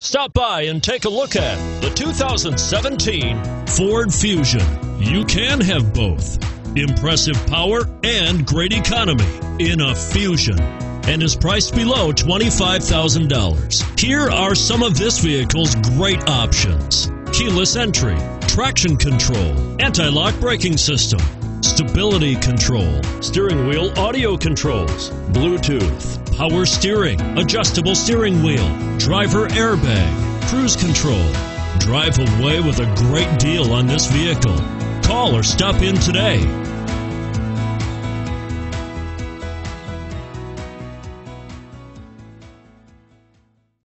Stop by and take a look at the 2017 Ford Fusion. You can have both impressive power and great economy in a Fusion, and is priced below $25,000. Here are some of this vehicle's great options: keyless entry, traction control, anti-lock braking system, stability control, steering wheel audio controls, Bluetooth, power steering, adjustable steering wheel, driver airbag, cruise control. Drive away with a great deal on this vehicle. Call or stop in today.